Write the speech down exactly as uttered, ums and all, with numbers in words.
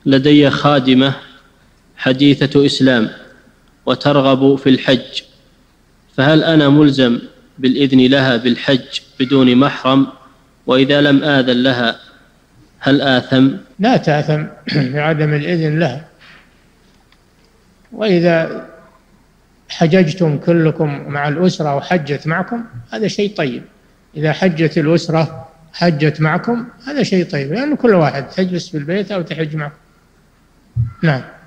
لدي خادمة حديثة إسلام وترغب في الحج، فهل أنا ملزم بالإذن لها بالحج بدون محرم؟ وإذا لم آذن لها هل آثم؟ لا تأثم بعدم الإذن لها. وإذا حججتم كلكم مع الأسرة وحجت معكم هذا شيء طيب. إذا حجت الأسرة حجت معكم هذا شيء طيب، لأن يعني كل واحد تجلس في البيت أو تحج معكم. نعم.